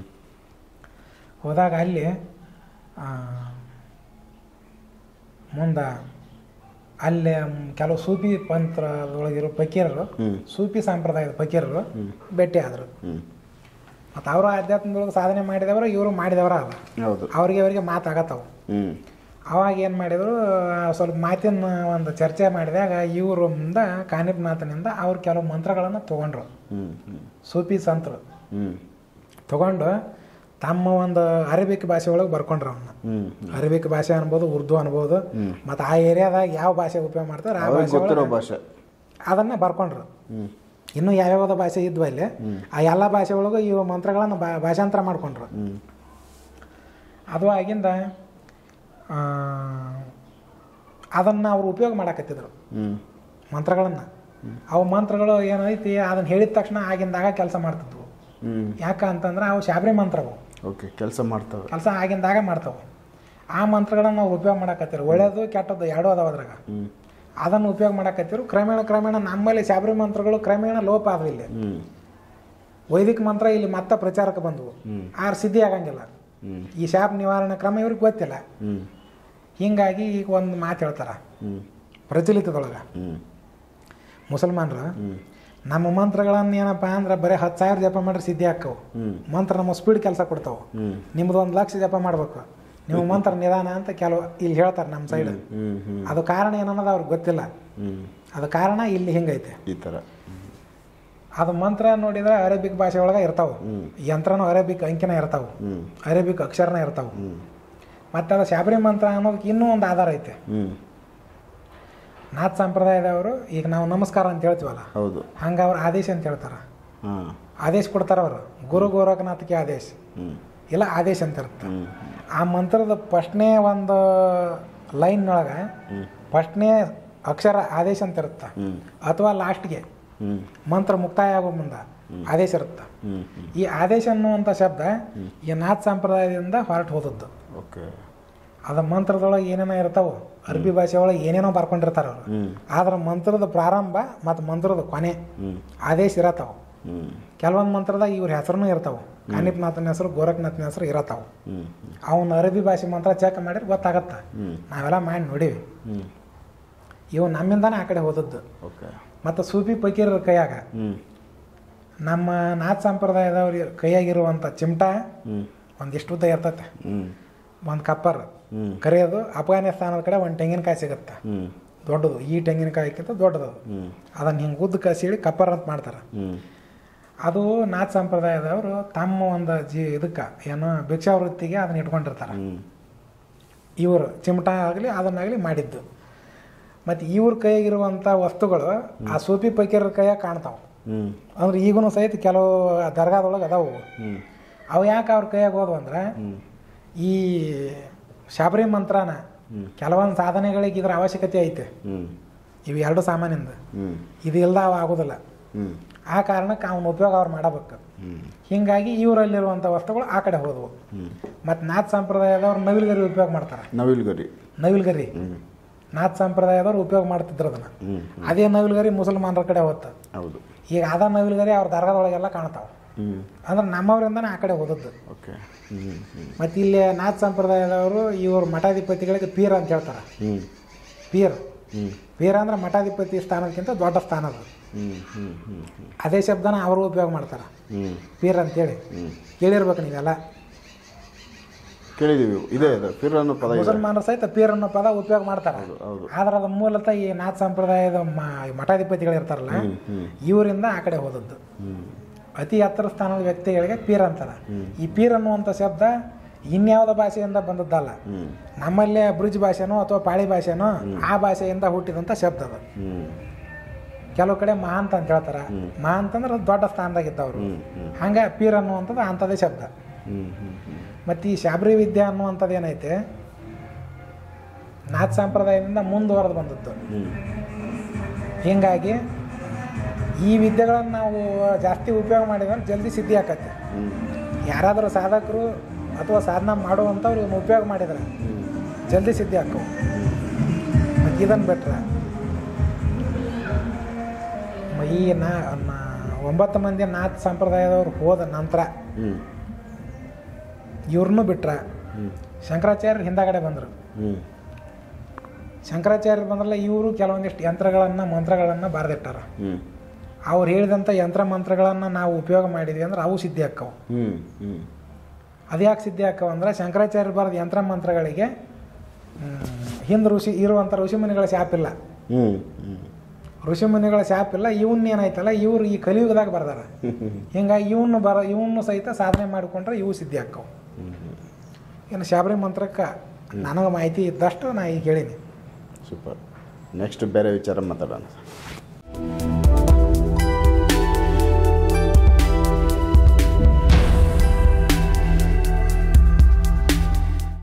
ಹೋದಾಗ ಅಲ್ಲಿ ಮುಂದೆ ಅಲ್ಲಿ ಕೆಲವು ಸೂಫಿ ಪಂತ್ರದೊಳಗಿರೋ ಫಕೀರರು, ಸೂಫಿ ಸಂಪ್ರದಾಯದ ಫಕೀರರು ಭೇಟಿ ಆದರು. ಮತ್ತು ಅವರು ಆಧ್ಯಾತ್ಮದೊಳಗೆ ಸಾಧನೆ ಮಾಡಿದವರು, ಇವರು ಮಾಡಿದವರ ಅಲ್ಲ, ಅವ್ರಿಗೆ ಮಾತಾಗತ್ತವು. ಅವಾಗ ಏನು ಮಾಡಿದರು, ಸ್ವಲ್ಪ ಮಾತಿನ ಒಂದು ಚರ್ಚೆ ಮಾಡಿದಾಗ ಇವರು ಮುಂದೆ ಕಾನಿಪನಾಥನಿಂದ ಅವ್ರು ಕೆಲವು ಮಂತ್ರಗಳನ್ನು ತೊಗೊಂಡ್ರು. ಸೂಫಿ ಸಂತರು ತೊಗೊಂಡು ತಮ್ಮ ಒಂದು ಅರೇಬಿಕ್ ಭಾಷೆ ಒಳಗೆ ಬರ್ಕೊಂಡ್ರು. ಅವನ್ನ ಅರೇಬಿಕ್ ಭಾಷೆ ಅನ್ಬೋದು, ಉರ್ದು ಅನ್ಬೋದು, ಮತ್ತು ಆ ಏರಿಯಾದಾಗ ಯಾವ ಭಾಷೆ ಉಪಯೋಗ ಮಾಡ್ತಾರೆ ಆ ಭಾಷೆ ಅದನ್ನ ಬರ್ಕೊಂಡ್ರು. ಇನ್ನೂ ಯಾವ್ಯಾವ ಭಾಷೆ ಇದ್ವು ಅಲ್ಲಿ, ಆ ಎಲ್ಲ ಭಾಷೆ ಒಳಗೂ ಇವು ಮಂತ್ರಗಳನ್ನು ಭಾಷಾಂತರ ಮಾಡ್ಕೊಂಡ್ರು. ಅದು ಆಗಿಂದ ಅದನ್ನು ಅವ್ರು ಉಪಯೋಗ ಮಾಡಕತ್ತಿದ್ರು ಮಂತ್ರಗಳನ್ನು. ಅವು ಮಂತ್ರಗಳು ಏನೈತಿ ಅದನ್ನು ಹೇಳಿದ ತಕ್ಷಣ ಆಗಿಂದಾಗ ಕೆಲಸ ಮಾಡ್ತಿದ್ವು. ಯಾಕಂತಂದ್ರೆ ಅವು ಶಾಬರಿ ಮಂತ್ರವು, ಕೆಲಸ ಆಗಿಂದಾಗ ಮಾಡ್ತಾವೆ. ಆ ಮಂತ್ರಗಳನ್ನು ಅವ್ರು ಉಪಯೋಗ ಮಾಡಕತ್ತಿರು. ಒಳ್ಳೇದು ಕೆಟ್ಟದ್ದು ಎರಡೂ ಅದಾವ ಅದ್ರಾಗ. ಅದನ್ನು ಉಪಯೋಗ ಮಾಡಕತ್ತಿರು. ಕ್ರಮೇಣ ನಮ್ಮಲ್ಲಿ ಶಾಬರಿ ಮಂತ್ರಗಳು ಕ್ರಮೇಣ ಲೋಪ ಆದವು. ಇಲ್ಲಿ ವೈದಿಕ ಮಂತ್ರ ಇಲ್ಲಿ ಮತ್ತೆ ಪ್ರಚಾರಕ್ಕೆ ಬಂದವು. ಆರು ಸಿದ್ಧಿ ಆಗಂಗಿಲ್ಲ. ಈ ಶಾಪ ನಿವಾರಣೆ ಕ್ರಮ ಇವ್ರಿಗೆ ಗೊತ್ತಿಲ್ಲ. ಹಿಂಗಾಗಿ ಈಗ ಒಂದು ಮಾತು ಹೇಳ್ತಾರ ಪ್ರಚಲಿತದೊಳಗೆ, ಮುಸಲ್ಮಾನರು ನಮ್ಮ ಮಂತ್ರಗಳನ್ನು ಏನಪ್ಪ ಅಂದ್ರೆ ಬರೀ 10,000 ಜಪ ಮಾಡ್ರೆ ಸಿದ್ಧಿ ಹಾಕವು. ಮಂತ್ರ ನಮ್ಮ ಸ್ಪೀಡ್ ಕೆಲಸ ಕೊಡ್ತಾವೆ. ನಿಮ್ದು 1,00,000 ಜಪ ಮಾಡ್ಬೇಕು, ನೀವು ಮಂತ್ರ ನಿಧಾನ ಅಂತ ಕೆಲವು ಇಲ್ಲಿ ಹೇಳ್ತಾರೆ ನಮ್ಮ ಸೈಡ್. ಅದು ಕಾರಣ ಏನನ್ನೋದು ಅವ್ರಿಗೆ ಗೊತ್ತಿಲ್ಲ. ಅದು ಕಾರಣ ಇಲ್ಲಿ ಹಿಂಗೈತೆ ಈ ಥರ. ಅದು ಮಂತ್ರ ನೋಡಿದ್ರೆ ಅರೇಬಿಕ್ ಭಾಷೆ ಒಳಗೆ ಇರ್ತಾವೆ. ಯಂತ್ರನೂ ಅರೇಬಿಕ್ ಅಂಕಿನ ಇರ್ತಾವೆ, ಅರೇಬಿಕ್ ಅಕ್ಷರನ ಇರ್ತಾವೆ. ಮತ್ತು ಅದು ಶಾಬರಿ ಮಂತ್ರ ಅನ್ನೋದಕ್ಕೆ ಇನ್ನೂ ಒಂದು ಆಧಾರ ಐತೆ. ನಾಥ ಸಂಪ್ರದಾಯದವರು ಈಗ ನಾವು ನಮಸ್ಕಾರ ಅಂತ ಹೇಳ್ತೀವಲ್ಲ, ಹಂಗೆ ಅವ್ರು ಆದೇಶ ಅಂತ ಹೇಳ್ತಾರೆ. ಆದೇಶ ಕೊಡ್ತಾರೆ ಅವರು, ಗುರು ಗೋರಖನಾಥಕ್ಕೆ ಆದೇಶ ಇಲ್ಲ ಆದೇಶ ಅಂತ ಇರುತ್ತೆ. ಆ ಮಂತ್ರದ ಫಸ್ಟ್ನೇ ಒಂದು ಲೈನ್ನೊಳಗೆ ಫಸ್ಟ್ನೇ ಅಕ್ಷರ ಆದೇಶ ಅಂತ ಇರುತ್ತೆ, ಅಥವಾ ಲಾಸ್ಟ್ಗೆ ಮಂತ್ರ ಮುಕ್ತಾಯ ಆಗೋ ಮುಂದೆ ಆದೇಶ ಇರುತ್ತೆ. ಈ ಆದೇಶ ಅನ್ನುವಂಥ ಶಬ್ದ ಈ ನಾಥ ಸಂಪ್ರದಾಯದಿಂದ ಹೊರಟು ಹೋದದ್ದು. ಅದ ಮಂತ್ರದೊಳಗೆ ಏನೇನೋ ಇರ್ತಾವೆ, ಅರಬಿ ಭಾಷೆ ಒಳಗೆ ಏನೇನೋ ಬರ್ಕೊಂಡಿರ್ತಾರೆ ಅವರು. ಆದ್ರೆ ಮಂತ್ರದ ಪ್ರಾರಂಭ ಮತ್ತು ಮಂತ್ರದ ಕೊನೆ ಆದೇಶ ಇರತ್ತಾವ. ಕೆಲವೊಂದು ಮಂತ್ರದಾಗ ಇವ್ರ ಹೆಸರು ಇರ್ತಾವೆ, ಕಾನಿಪನಾಥನ ಹೆಸರು, ಗೋರಖನಾಥನ ಹೆಸರು ಇರತ್ತಾವ. ಅವನ ಅರಬಿ ಭಾಷೆ ಮಂತ್ರ ಚೆಕ್ ಮಾಡಿದ್ರೆ ಗೊತ್ತಾಗತ್ತ. ನಾವೆಲ್ಲ ಮಾಡಿ ನೋಡೀವಿ. ಇವು ನಮ್ಮಿಂದಾನೆ ಆ ಕಡೆ ಹೋದದ್ದು. ಮತ್ತು ಸೂಫಿ ಫಕೀರರ ಕೈಯಾಗ ನಮ್ಮ ನಾಥ ಸಂಪ್ರದಾಯದವ್ರ ಕೈಯಾಗಿರುವಂಥ ಚಿಮಟ ಒಂದಿಷ್ಟು ಉದ್ದ ಇರ್ತತೆ, ಒಂದು ಕಪ್ಪರ್ ಕರಿಯೋದು. ಅಫ್ಘಾನಿಸ್ತಾನದ ಕಡೆ ಒಂದು ತೆಂಗಿನಕಾಯಿ ಸಿಗುತ್ತೆ ದೊಡ್ಡದು, ಈ ತೆಂಗಿನಕಾಯಿಕ್ಕಿಂತ ದೊಡ್ಡದು. ಅದನ್ನು ಹಿಂಗೆ ಉದ್ದ ಕಸಿಡಿ ಕಪ್ಪರ್ ಅಂತ ಮಾಡ್ತಾರೆ. ಅದು ನಾಥ ಸಂಪ್ರದಾಯದವರು ತಮ್ಮ ಒಂದು ಇದಕ್ಕೆ ಏನು ಭಿಕ್ಷಾವೃತ್ತಿಗೆ ಅದನ್ನ ಇಟ್ಕೊಂಡಿರ್ತಾರೆ. ಇವರು ಚಿಮಟ ಆಗಲಿ ಅದನ್ನಾಗಲಿ ಮಾಡಿದ್ದು. ಮತ್ತು ಇವ್ರ ಕೈಯಾಗಿರುವಂಥ ವಸ್ತುಗಳು ಆ ಸೂಫಿ ಫಕೀರರ ಕೈಯಾಗ ಕಾಣ್ತಾವೆ. ಅಂದ್ರೆ ಈಗೂ ಸಹಿತ ಕೆಲವು ದರ್ಗಾದೊಳಗೆ ಅದಾವು. ಅವು ಯಾಕೆ ಅವ್ರ ಕೈಯಾಗ ಹೋದ್ವು ಅಂದ್ರೆ ಈ ಶಾಬರಿ ಮಂತ್ರನ ಕೆಲವೊಂದು ಸಾಧನೆಗಳಿಗೆ ಇದರ ಅವಶ್ಯಕತೆ ಐತೆ. ಇವು ಎರಡು ಸಾಮಾನ್ಯಂದು ಇದು ಇಲ್ದಾವ ಆಗೋದಿಲ್ಲ. ಆ ಕಾರಣಕ್ಕೆ ಅವನ ಉಪಯೋಗ ಅವ್ರು ಮಾಡಬೇಕು. ಹೀಗಾಗಿ ಇವರಲ್ಲಿರುವಂಥ ವಸ್ತುಗಳು ಆ ಕಡೆ ಹೋದವು. ಮತ್ತು ನಾಥ್ ಸಂಪ್ರದಾಯದವ್ರು ನವಿಲ್ಗರಿ ಉಪಯೋಗ ಮಾಡ್ತಾರೆ. ನವಿಲ್ಗರಿ ನಾಥ್ ಸಂಪ್ರದಾಯದವ್ರು ಉಪಯೋಗ ಮಾಡ್ತಿದ್ರು ಅದನ್ನು. ಅದೇ ನವಿಲ್ಗರಿ ಮುಸಲ್ಮಾನರ ಕಡೆ ಹೋಗ್ತದೆ. ಈಗ ಅದ ನವಿಲ್ಗರಿ ಅವ್ರ ದರ್ಗಾದೊಳಗೆಲ್ಲ ಕಾಣ್ತಾವೆ. ಅಂದ್ರೆ ನಮ್ಮವರಿಂದನೇ ಆ ಕಡೆ ಹೋದದ್ದು. ಮತ್ತು ಇಲ್ಲಿ ನಾಥ್ ಸಂಪ್ರದಾಯದವರು ಇವರು ಮಠಾಧಿಪತಿಗಳಿಗೆ ಪೀರ್ ಅಂತ ಹೇಳ್ತಾರೆ. ಪೀರ್ ಅಂದ್ರೆ ಮಠಾಧಿಪತಿ ಸ್ಥಾನಕ್ಕಿಂತ ದೊಡ್ಡ ಸ್ಥಾನ ಅದು. ಅದೇ ಶಬ್ದನ ಅವರು ಉಪಯೋಗ ಮಾಡ್ತಾರೆ, ಪೀರ್ ಅಂತೇಳಿ. ಕೇಳಿರ್ಬೇಕು ನೀವೆಲ್ಲ,
ಕೇಳಿದೀವಿ. ಇದೇ ಪೀರ್ ಅನ್ನೋ ಪದ
ಮುಸಲ್ಮಾನರು ಸಹಿತ ಪೀರ್ ಅನ್ನೋ ಪದ ಉಪಯೋಗ ಮಾಡ್ತಾರೆ. ಆದ್ರೆ ಅದು ಮೂಲತಃ ಈ ನಾಥ್ ಸಂಪ್ರದಾಯದ ಮಠಾಧಿಪತಿಗಳು ಇರ್ತಾರಲ್ಲ, ಇವರಿಂದ ಆ ಕಡೆ ಹೋದದ್ದು. ಅತಿ ಎತ್ತರ ಸ್ಥಾನದ ವ್ಯಕ್ತಿಗಳಿಗೆ ಪೀರ್ ಅಂತಾರೆ. ಈ ಪೀರ್ ಅನ್ನುವಂಥ ಶಬ್ದ ಇನ್ಯಾವುದ ಭಾಷೆಯಿಂದ ಬಂದದ್ದಲ್ಲ. ನಮ್ಮಲ್ಲೇ ಬ್ರಿಜ್ ಭಾಷೆನೋ ಅಥವಾ ಪಾಳಿ ಭಾಷೆನೋ ಆ ಭಾಷೆಯಿಂದ ಹುಟ್ಟಿದಂಥ ಶಬ್ದ ಅದು. ಕೆಲವು ಕಡೆ ಮಹಾಂತ ಅಂತ ಹೇಳ್ತಾರೆ. ಮಹಾಂತ ಅಂದ್ರೆ ಅದು ದೊಡ್ಡ ಸ್ಥಾನದಾಗಿದ್ದವರು. ಹಂಗೆ ಪೀರ್ ಅನ್ನುವಂಥದ್ದು ಅಂಥದ್ದೇ ಶಬ್ದ. ಮತ್ತು ಈ ಶಾಬ್ರಿ ವಿದ್ಯೆ ಅನ್ನುವಂಥದ್ದು ಏನೈತೆ, ನಾಥ್ ಸಂಪ್ರದಾಯದಿಂದ ಮುಂದುವರೆದು ಬಂದದ್ದು. ಹೀಗಾಗಿ ಈ ವಿದ್ಯೆಗಳನ್ನು ನಾವು ಜಾಸ್ತಿ ಉಪಯೋಗ ಮಾಡಿದ್ರೆ ಜಲ್ದಿ ಸಿದ್ಧಿ ಆಕತ್ತೆ. ಯಾರಾದರೂ ಸಾಧಕರು ಅಥವಾ ಸಾಧನ ಮಾಡುವಂಥವ್ರು ಇವನ್ನ ಉಪಯೋಗ ಮಾಡಿದ್ರೆ ಜಲ್ದಿ ಸಿದ್ಧಿ ಆಕ್ಕವು. ಮತ್ತು ಇದನ್ನು ಬಿಟ್ರೆ ಈ 9 ಮಂದಿ ನಾಥ್ ಸಂಪ್ರದಾಯದವ್ರು ಹೋದ ನಂತರ ಇವ್ರನ್ನೂ ಬಿಟ್ರೆ ಶಂಕರಾಚಾರ್ಯರು ಹಿಂದಗಡೆ ಬಂದರು. ಶಂಕರಾಚಾರ್ಯರು ಬಂದ್ರಲ್ಲ, ಇವರು ಕೆಲವೊಂದಿಷ್ಟು ಯಂತ್ರಗಳನ್ನು ಮಂತ್ರಗಳನ್ನು ಬರೆದಿಟ್ಟಾರ. ಅವ್ರು ಹೇಳಿದಂಥ ಯಂತ್ರ ಮಂತ್ರಗಳನ್ನು ನಾವು ಉಪಯೋಗ ಮಾಡಿದ್ವಿ ಅಂದ್ರೆ ಅವು ಸಿದ್ಧಿ ಆಕ್ಕವು. ಅದ್ಯಾಕೆ ಸಿದ್ಧಿ ಆಕ್ಕವು ಅಂದ್ರೆ ಶಂಕರಾಚಾರ್ಯರು ಬರೆದ ಯಂತ್ರ ಮಂತ್ರಗಳಿಗೆ ಹಿಂದೆ ಇರುವಂಥ ಋಷಿಮುನಿಗಳ ಶಾಪಿಲ್ಲ. ಋಷಿಮುನಿಗಳ ಶಾಪಿಲ್ಲ. ಇವನ್ನೇನಾಯ್ತಲ್ಲ, ಇವ್ರು ಈ ಕಲಿಯುಗದಾಗ ಬರ್ದಾರ. ಹಿಂಗಾಗಿ ಇವನು ಸಹಿತ ಸಾಧನೆ ಮಾಡಿಕೊಂಡ್ರೆ ಇವು ಸಿದ್ಧಿ ಆಕ್ಕವು. ಇನ್ನು ಶಾಬರಿ ಮಂತ್ರಕ್ಕೆ ನನಗೆ ಮಾಹಿತಿ ಇದ್ದಷ್ಟು ನಾ ಈಗ ಹೇಳೀನಿ.
ಸೂಪರ್. ನೆಕ್ಸ್ಟ್ ಬೇರೆ ವಿಚಾರ ಮಾತಾಡೋಣ.